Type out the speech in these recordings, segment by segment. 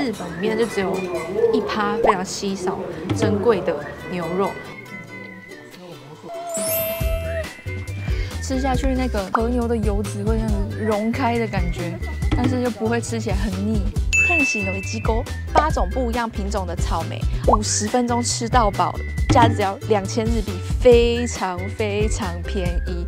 日本里面就只有1%非常稀少、珍贵的牛肉。吃下去那个和牛的油脂会这样子溶开的感觉，但是又不会吃起来很腻。天喜のいちご，8种不一样品种的草莓，50分钟吃到饱，价值只要2000日币，非常非常便宜。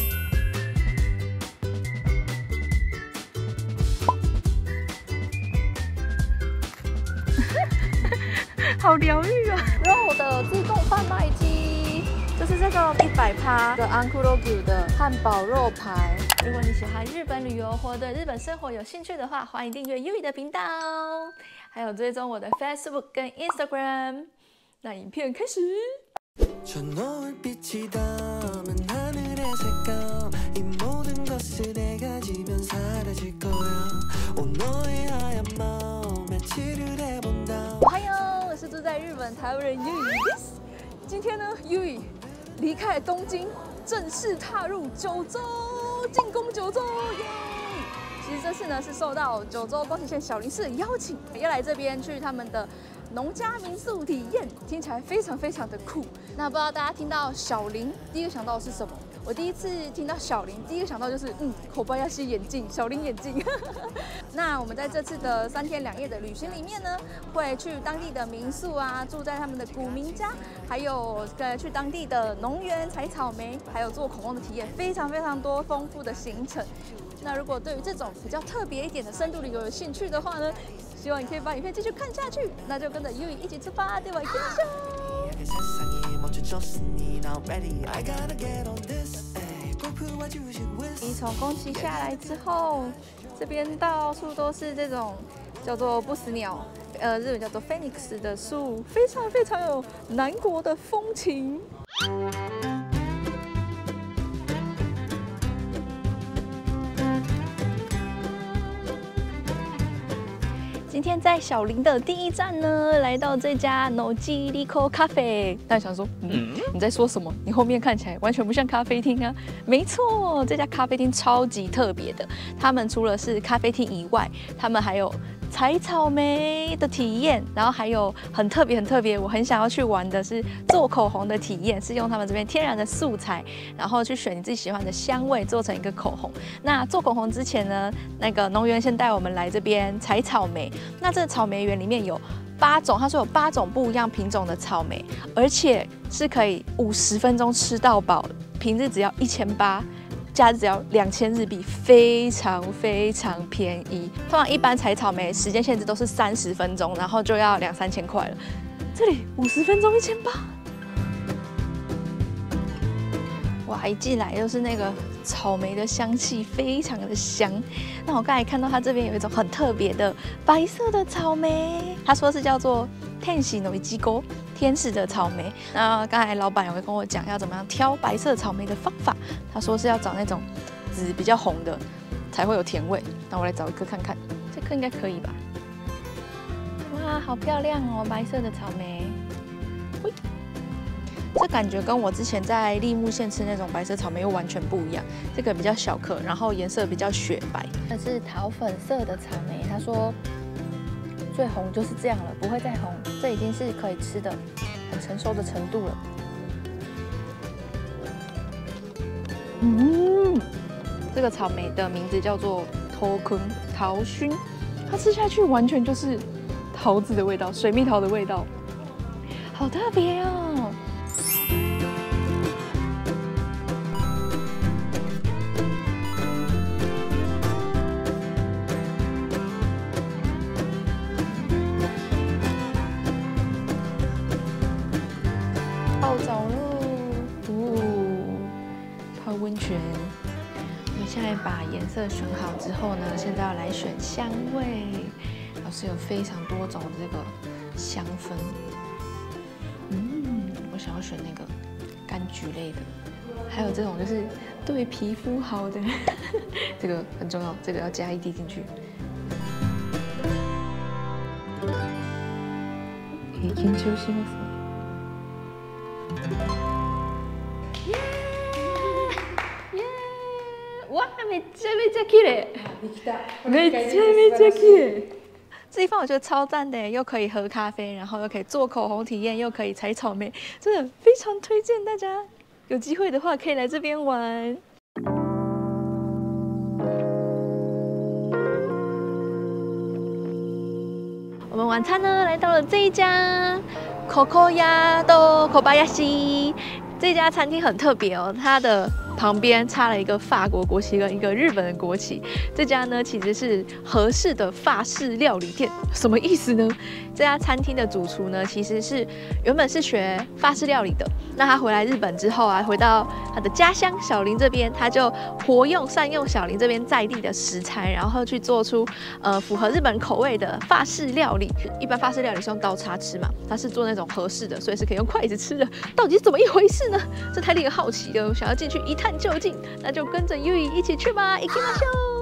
好疗愈啊！肉的自动贩卖机，就是这个100%的 Ankurogu 的汉堡肉排。如果你喜欢日本旅游或对日本生活有兴趣的话，欢迎订阅 Yui 的频道，还有追踪我的 Facebook 跟 Instagram。那影片开始。我嗨，我是住在日本台湾人 Yui。今天呢 ，Yui 离开东京，正式踏入九州，进攻九州，耶！其实这次呢是受到九州宫崎县小林市的邀请，要来这边去他们的农家民宿体验，听起来非常非常的酷。那不知道大家听到小林，第一个想到的是什么？我第一次听到小林，第一个想到就是口巴亚西眼镜，小林眼镜。那我们在这次的3天2夜的旅行里面呢，会去当地的民宿啊，住在他们的古民家，还有去当地的农园采草莓，还有做恐龙的体验，非常非常多丰富的行程。那如果对于这种比较特别一点的深度旅游有兴趣的话呢，希望你可以把影片继续看下去。那就跟着 Yui 一起出发，对吧？行きましょう。你从宫崎下来之后，这边到处都是这种叫做不死鸟，日本叫做 Phoenix 的树，非常非常有南国的风情。今天在小林的第一站呢，来到这家 Noji Rico 咖啡。大家想说，你在说什么？你后面看起来完全不像咖啡厅啊！没错，这家咖啡厅超级特别的。他们除了是咖啡厅以外，他们还有采草莓的体验，然后还有很特别，我很想要去玩的是做口红的体验，是用他们这边天然的素材，然后去选你自己喜欢的香味，做成一个口红。那做口红之前呢，那个农园先带我们来这边采草莓。那这个草莓园里面有8种，他说有8种不一样品种的草莓，而且是可以50分钟吃到饱，平日只要1800。价值只要2000日币，非常非常便宜。通常一般采草莓时间限制都是30分钟，然后就要2、3千块了。这里50分钟1800。哇，一进来就是那个草莓的香气，非常的香。那我刚才看到它这边有一种很特别的白色的草莓，他说是叫做天喜のいちご。天使的草莓，那刚才老板有跟我讲要怎么样挑白色草莓的方法，他说是要找那种籽比较红的才会有甜味。那我来找一颗看看，这颗应该可以吧？哇，好漂亮哦，白色的草莓。这感觉跟我之前在立木县吃那种白色草莓又完全不一样，这个比较小颗，然后颜色比较雪白。这是桃粉色的草莓，他说最红就是这样了，不会再红，这已经是可以吃的很成熟的程度了。这个草莓的名字叫做桃坤桃熏，它吃下去完全就是桃子的味道，水蜜桃的味道，好特别哦。泡澡喽，泡温泉。我们现在把颜色选好之后呢，现在要来选香味。老师有非常多种的这个香氛。我想要选那个柑橘类的，还有这种就是对皮肤好的，这个很重要，这个要加1滴进去。緊張しますね。哇，めちゃめちゃ綺麗。めちゃめちゃ綺麗。 这地方我觉得超赞的，又可以喝咖啡，然后又可以做口红体验，又可以采草莓，真的非常推荐大家有机会的话可以来这边玩。我们晚餐呢来到了这一家 Kokoya Kobayashi， 这家餐厅很特别哦，它的旁边插了一个法国国旗跟一个日本的国旗。这家呢其实是和式的法式料理店，什么意思呢？这家餐厅的主厨呢其实是原本是学法式料理的，那他回来日本之后啊，回到他的家乡小林这边，他就善用小林这边在地的食材，然后去做出符合日本人口味的法式料理。一般法式料理是用刀叉吃嘛，他是做那种和式的，所以是可以用筷子吃的。到底是怎么一回事呢？这太令人好奇了，想要进去一探究竟，那就跟着 Yui 一起去吧！行きましょう。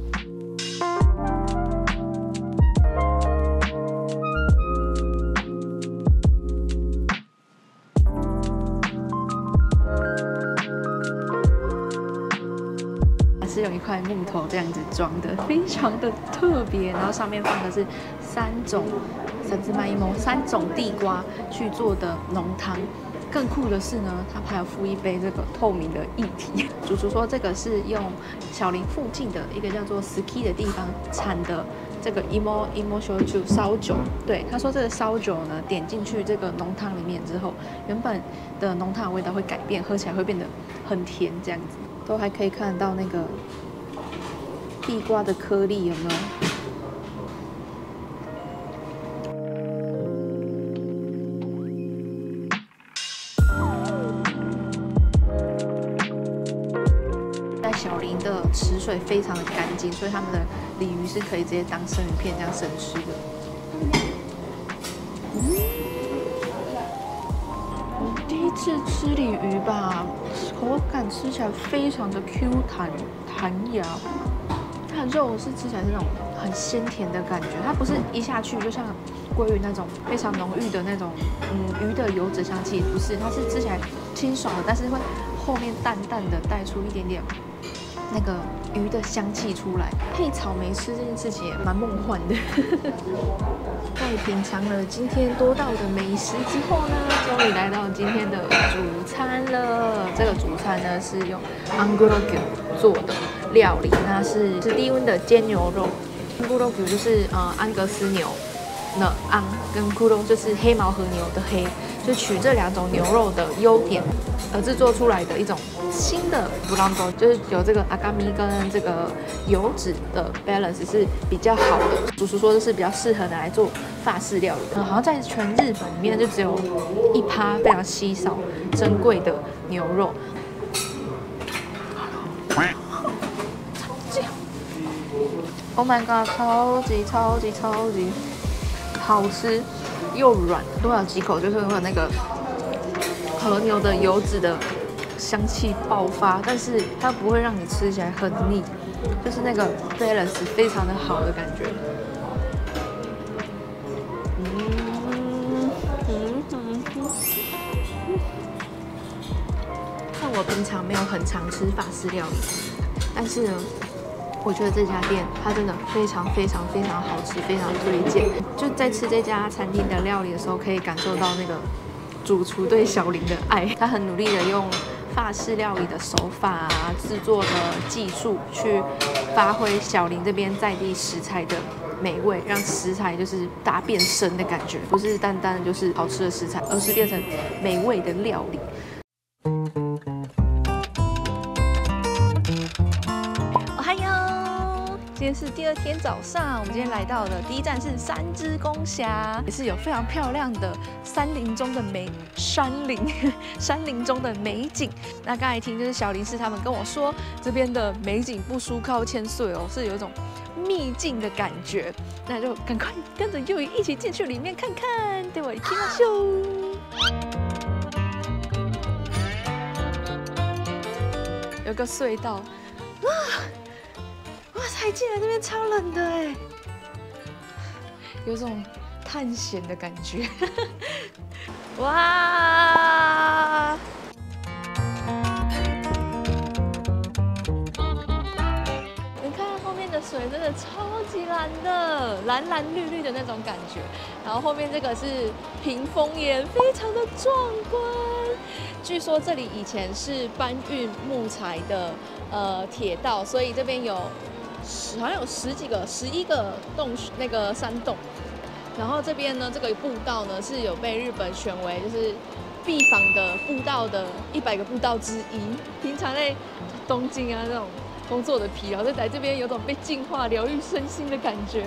是用一块木头这样子装的，非常的特别。然后上面放的是三种地瓜去做的浓汤。更酷的是呢，它还有附一杯这个透明的液体。主厨说这个是用小林附近的一个叫做 Ski 的地方产的这个 imo shochu 烧酒。对，他说这个烧酒呢，点进去这个浓汤里面之后，原本的浓汤的味道会改变，喝起来会变得很甜，这样子。都还可以看到那个地瓜的颗粒，有没有？在小林的池水非常的干净，所以他们的鲤鱼是可以直接当生鱼片这样生吃的。我第一次吃鲤鱼吧，口感吃起来非常的 Q 弹牙，它的肉是吃起来是那种很鲜甜的感觉，它不是一下去就像鲑鱼那种非常浓郁的那种鱼的油脂香气，不是，它是吃起来清爽的，但是会后面淡淡的带出一点点那个鱼的香气出来，配草莓吃这件事情也蛮梦幻的。在品尝了今天多道的美食之后呢，终于来到今天的主餐了。这个主餐呢是用 angurogu 做的料理，那是低温的煎牛肉。angurogu 就是安格斯牛的安，跟 kuro 就是黑毛和牛的黑，就取这两种牛肉的优点而制作出来的一种新的 brando， 就是有这个阿嘎米跟这个油脂的 balance 是比较好的。主厨说这是比较适合拿来做法式料理。好像在全日本里面就只有1%非常稀少珍贵的牛肉。Oh my god， 超级好吃又软，多咬几口就是会有那个和牛的油脂的香气爆发，但是它不会让你吃起来很腻，就是那个 balance 非常的好的感觉。像我平常没有很常吃法式料理，但是呢，我觉得这家店它真的非常好吃，非常推荐。就在吃这家餐厅的料理的时候，可以感受到那个主厨对小林的爱。他很努力的用法式料理的手法啊、制作的技术去发挥小林这边在地食材的美味，让食材就是大变身的感觉，不是单单就是好吃的食材，而是变成美味的料理。今天是第2天早上，我们今天来到的第一站是三只宫峡，也是有非常漂亮的山林中的美景。那刚才听就是小林士他们跟我说，这边的美景不输高千穗哦，是有一种秘境的感觉。那就赶快跟着Yui一起进去里面看看，对我行きましょう。有个隧道啊！哇塞，进来这边超冷的哎，有种探险的感觉。哇！你看后面的水真的超级蓝， 蓝的，蓝蓝绿绿的那种感觉。然后后面这个是屏风岩，非常的壮观。据说这里以前是搬运木材的铁道，所以这边有好像有11个那个山洞。然后这边呢，这个步道呢是有被日本选为就是必访的步道的100个步道之一。平常在东京啊这种工作的疲劳，就来这边有种被净化、疗愈身心的感觉。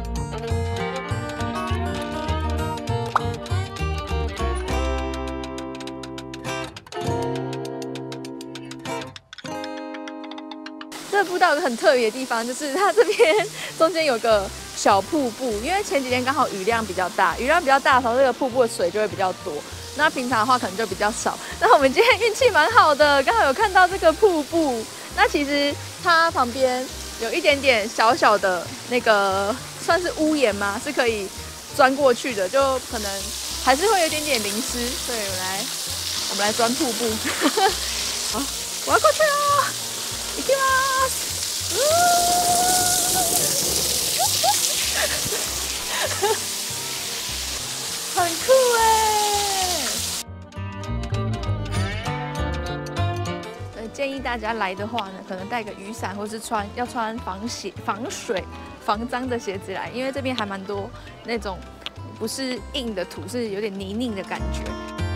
这个步道有个很特别的地方，就是它这边中间有个小瀑布，因为前几天刚好雨量比较大，雨量比较大的时候，这个瀑布的水就会比较多。那平常的话可能就比较少。那我们今天运气蛮好的，刚好有看到这个瀑布。那其实它旁边有一点点小小的那个算是屋檐吗？是可以钻过去的，就可能还是会有一点点淋湿。对，我们来钻瀑布。好，我要过去了。行きます。很酷哎！建议大家来的话呢，可能带个雨伞，或是要穿防水、防脏的鞋子来，因为这边还蛮多那种不是硬的土，是有点泥泞的感觉。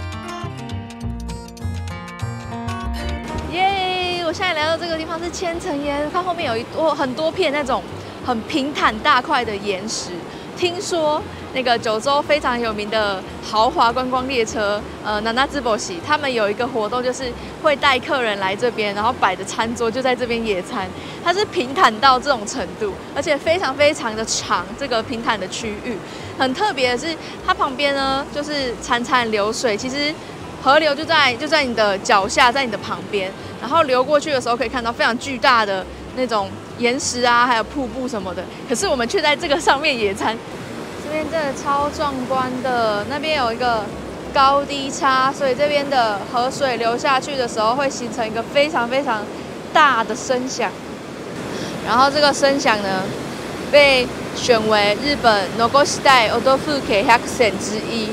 耶！我现在来到这个地方是千层岩，看后面有很多片那种很平坦大块的岩石。听说那个九州非常有名的豪华观光列车，Nanazuboshi，他们有一个活动，就是会带客人来这边，然后摆着餐桌就在这边野餐。它是平坦到这种程度，而且非常非常的长，这个平坦的区域。很特别的是，它旁边呢就是潺潺流水，其实河流就在你的脚下，在你的旁边，然后流过去的时候可以看到非常巨大的那种岩石啊，还有瀑布什么的。可是我们却在这个上面野餐，这边真的超壮观的。那边有一个高低差，所以这边的河水流下去的时候，会形成一个非常非常大的声响。然后这个声响呢，被选为日本 Nogoshita Odofuke 100選之一。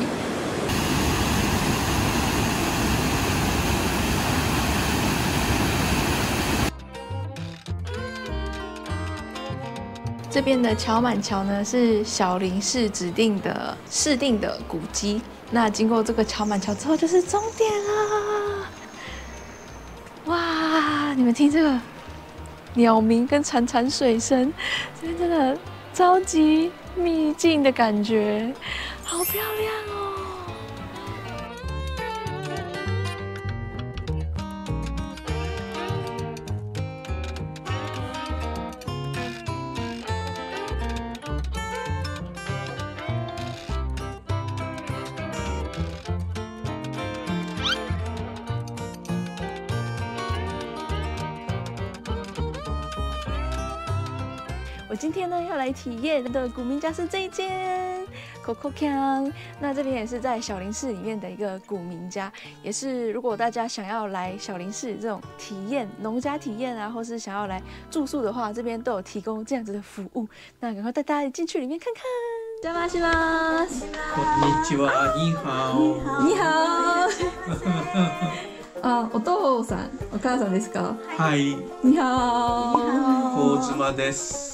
这边的桥满桥呢是小林市指定的市定的古迹。那经过这个桥满桥之后就是终点了。哇，你们听这个鸟鸣跟潺潺水声，这边真的超级秘境的感觉，好漂亮哦！我今天呢要来体验的古民家是这一间 Kokokan， 那这边也是在小林市里面的一个古民家，也是如果大家想要来小林市这种体验农家体验啊，或是想要来住宿的话，这边都有提供这样子的服务。那赶快带大家进去里面看看。お邪魔します。 こんにちは、你好。 你好。あ、お父さん、お母さんですか？ はい。 你好。 高妻です。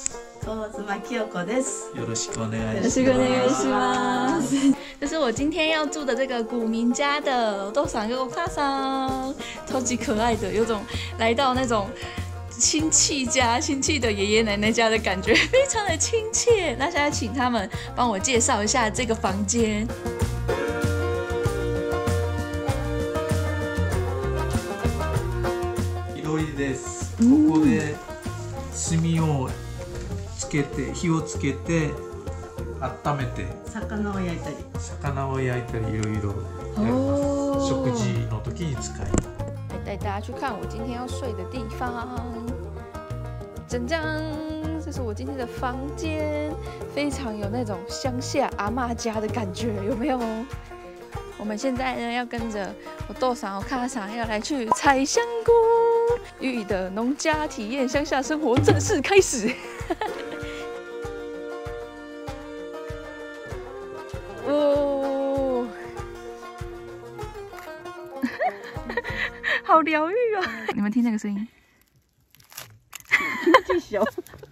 高妻清子です。 よろしくお願いします。 よろしくお願いします。这是我今天要住的这个古民家的お父さん跟お母さん，超级可爱的，有种来到那种亲戚的爷爷奶奶家的感觉，非常的亲切。那现在请他们帮我介绍一下这个房间。 広いです。ここで炭をつけて、火をつけて温めて、 魚を焼いたり、 魚を焼いたりいろいろやります。食事の時に使い。 带大家去看我今天要睡的地方。整张，这是我今天的房间，非常有那种乡下阿嬷家的感觉，有没有？我们现在呢要跟着我豆嫂、我卡嫂要来去采香菇，玉的农家体验乡下生活正式开始。 好疗愈啊！你们听那个声音， 气球，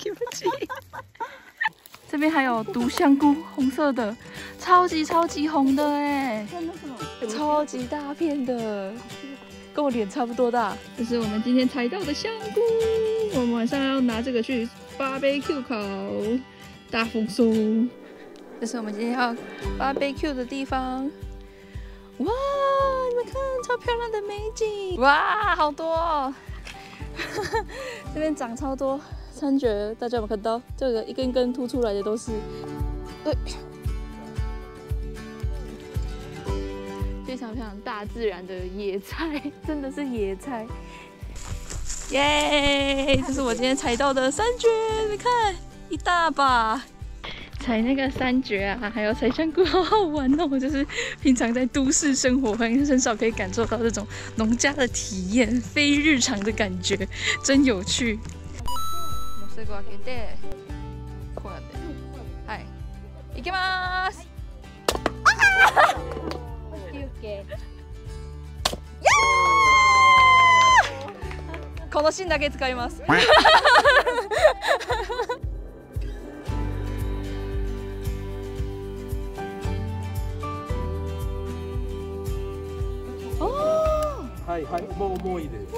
这边还有毒香菇，红色的，超级红的哎，超级大片的，跟我脸差不多大。这是我们今天采到的香菇，我们晚上要拿这个去 barbecue 烤大丰收。这是我们今天要 barbecue 的地方。哇，你们看，超漂亮的美景！哇，好多哦！这边长超多山蕨，大家有没有看到？这个一根根凸出来的都是，非常大自然的野菜，真的是野菜。耶！这是我今天采到的山蕨，你看一大把。采那个山蕨啊，还有采香菇，好好玩哦！就是平常在都市生活，很少可以感受到这种农家的体验，非日常的感觉，真有趣。はい、行きます。この芯だけ使います。 はいはい、もういいです。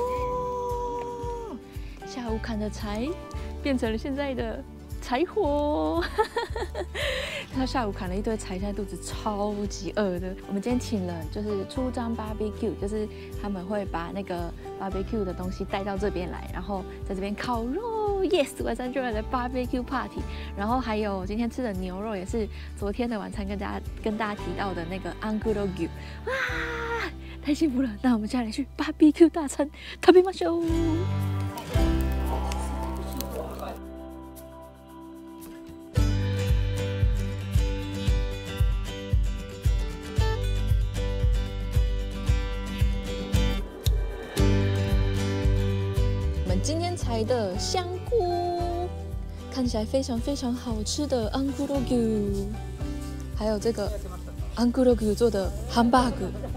下午砍的柴变成了现在的柴火。他下午砍了一堆柴，现在肚子超级饿的。我们今天请了就是出张 barbecue， 就是他们会把那个 barbecue 的东西带到这边来，然后在这边烤肉。Yes， 晚上就来的 barbecue party。然后还有今天吃的牛肉也是昨天的晚餐跟大家提到的那个 Anguro Gyu。哇！太幸福了，那我们接下来去 BBQ 大餐，食べましょう。我们今天采的香菇，看起来非常好吃的 Anguro Gyu， 还有这个 Anguro Gyu 做的汉堡。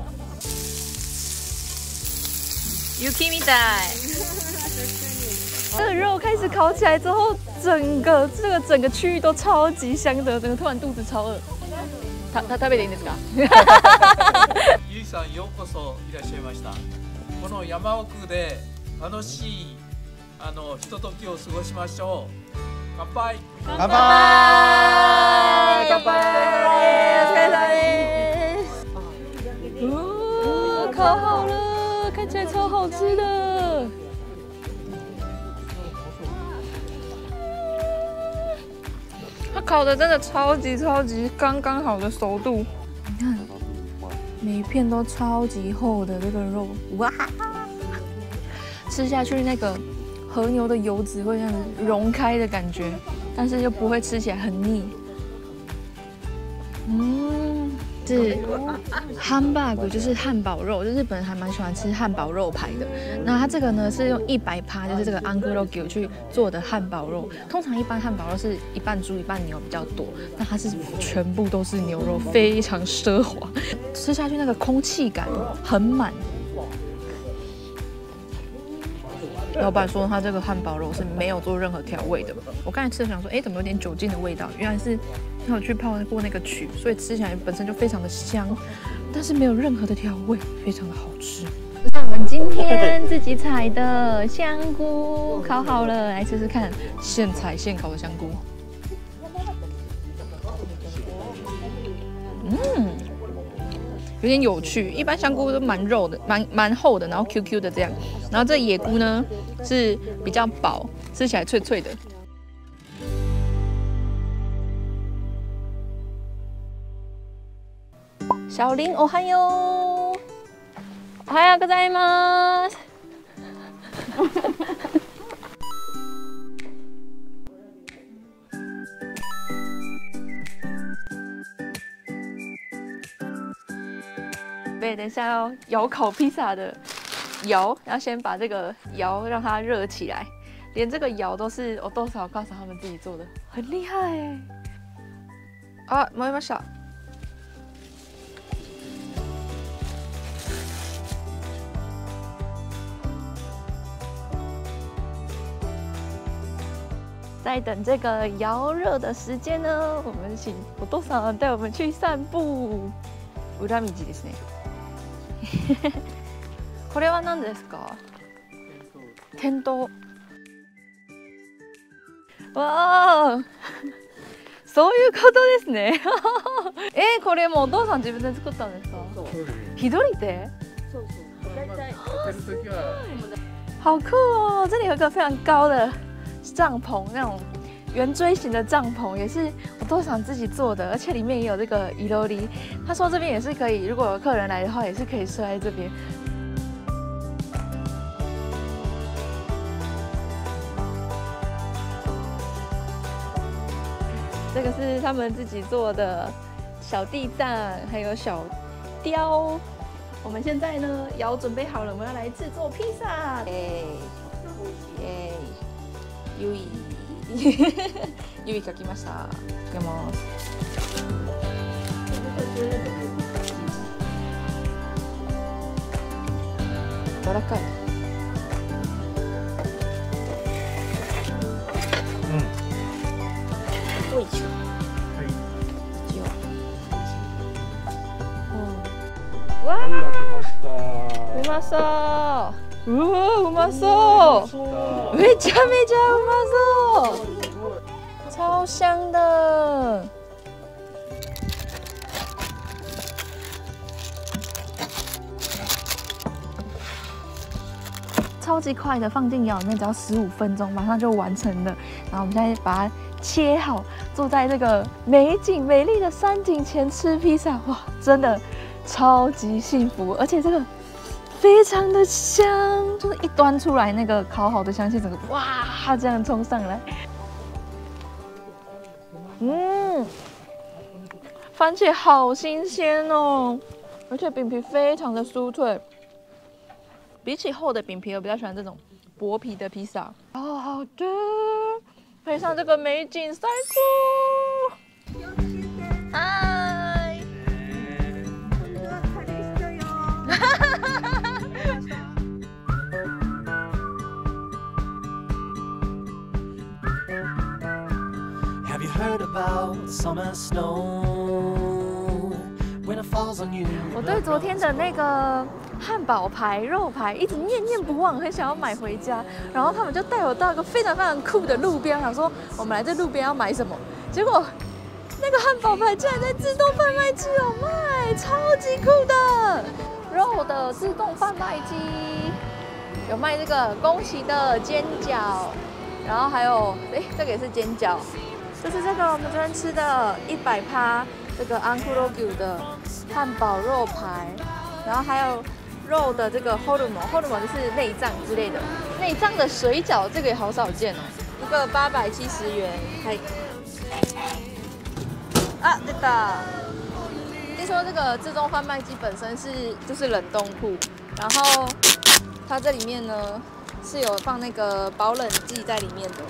雪みたい。这个肉开始烤起来之后，整个区域都超级香的，整个突然肚子超饿。食べていいんですか？ ゆいさんようこそいらっしゃいました。この山奥で楽しいひとときを過ごしましょう。乾杯！ 乾杯！乾杯！お疲れ様です。哦，烤好了，看起来超好吃的。它烤的真的超级刚刚好的熟度，你看，每一片都超级厚的这个肉，哇！吃下去那个和牛的油脂会这样子融开的感觉，但是又不会吃起来很腻。是汉堡骨，就是汉堡肉，就日本人还蛮喜欢吃汉堡肉排的。那它这个呢是用100%，就是这个 Anguro Gyu 去做的汉堡肉。通常一般汉堡肉是一半猪一半牛比较多，那它是全部都是牛肉，非常奢华，吃下去那个空气感很满。老板说他这个汉堡肉是没有做任何调味的。我刚才吃了想说，怎么有点酒精的味道？原来是他有去泡过那个曲，所以吃起来本身就非常的香，但是没有任何的调味，非常的好吃。这是我们今天自己采的香菇，烤好了，来吃吃看，现采现烤的香菇。有点有趣，一般香菇都蛮肉的，蛮厚的，然后 QQ 的这样，然后这野菇呢是比较薄，吃起来脆脆的。小林，おはよう，おはようございます。等一下要窑烤披萨的窑，要先把这个窑让它热起来，连这个窑都是我多少告诉他们自己做的，很厉害哎！啊，燃えました。 在等这个摇热的时间呢，我们请お父さん带我们去散步。裏道ですね。これは何ですか？天灯。わあ、そういうことですね。これもお父さん自分で作ったんですか？一人で？ そうそう。大体。 好酷哦！这里有一个非常高的帐篷，那种圆锥形的帐篷，也是我都想自己做的，而且里面也有这个伊洛里。他说这边也是可以，如果有客人来的话，也是可以睡在这边。这个是他们自己做的小地藏，还有小雕。我们现在呢，窑准备好了，我们要来制作披萨。ゆいゆい書きました。かけます。柔らかい。おいしょ。わあ、うまそう。うわ、うまそう。めちゃめちゃうまそう。超香的。超级快的，放进窑里面只要15分钟，马上就完成了。然后我们现在把它切好，坐在这个美景美丽的山景前吃披萨，哇，真的超级幸福，而且这个非常的香，就是一端出来那个烤好的香气，整个哇这样冲上来。番茄好新鲜哦，而且饼皮非常的酥脆。比起厚的饼皮，我比较喜欢这种薄皮的披萨，好好吃，配上这个美景，最酷。嗨。 Have you heard about summer snow? When it falls on you. 我对昨天的那个汉堡排、肉排一直念念不忘，很想要买回家。然后他们就带我到一个非常非常酷的路边，想说我们来这路边要买什么？结果那个汉堡排竟然在自动贩卖机有卖，超级酷的！肉的自动贩卖机有卖这个宫崎的煎饺，然后还有这个也是煎饺，就是这个我们昨天吃的100%这个 Ankurogu 的汉堡肉排，然后还有肉的这个 horumo 就是内脏之类的，内脏的水饺这个也好少见哦，一个870元。嗨，啊，对的。听说这个自动贩卖机本身就是冷冻库，然后它这里面呢是有放那个保冷剂在里面的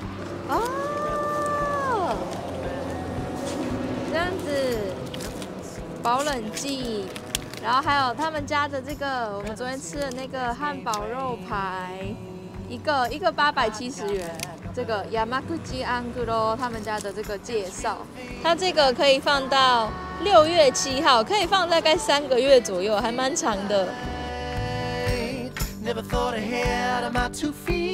哦，这样子保冷剂，然后还有他们家的这个我们昨天吃的那个汉堡肉排，一个870元。这个 Yamaguchi Anguro 他们家的这个介绍，它这个可以放到6月7号，可以放大概3个月左右，还蛮长的。Never thought ahead of my 2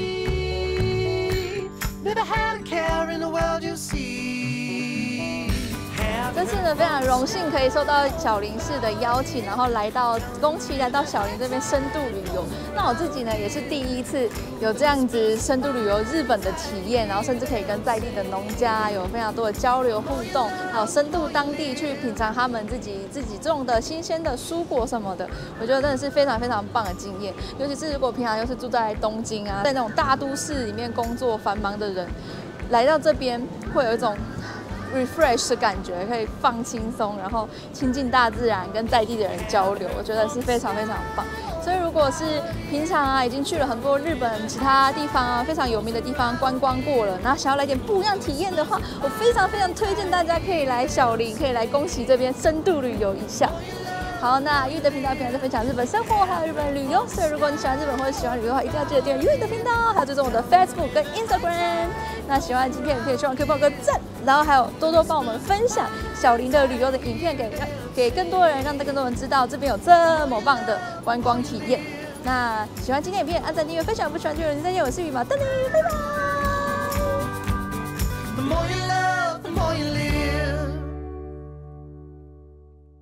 feet. Never had a care in the world you see. 这次呢，非常荣幸可以受到小林市的邀请，然后来到宫崎，来到小林这边深度旅游。那我自己呢，也是第一次有这样子深度旅游日本的体验，然后甚至可以跟在地的农家有非常多的交流互动，还有深度当地去品尝他们自己种的新鲜的蔬果什么的。我觉得真的是非常非常棒的经验，尤其是如果平常又是住在东京啊，在那种大都市里面工作繁忙的人，来到这边会有一种refresh 的感觉，可以放轻松，然后亲近大自然，跟在地的人交流，我觉得是非常非常棒。所以如果是平常啊，已经去了很多日本其他地方啊，非常有名的地方观光过了，然后想要来点不一样体验的话，我非常非常推荐大家可以来小林，可以来宫崎这边深度旅游一下。 好，那玉的频道平常在分享日本生活还有日本旅游，所以如果你喜欢日本或者喜欢旅游的话，一定要记得订阅玉的频道，还有追踪我的 Facebook 跟 Instagram。那喜欢今天影片，希望可以帮我个赞，然后还有多多帮我们分享小林的旅游的影片给更多人，让更多人知道这边有这么棒的观光体验。那喜欢今天影片，按赞、订阅、分享，不喜欢就有人再见，我是羽毛，等你，拜拜。 The more you love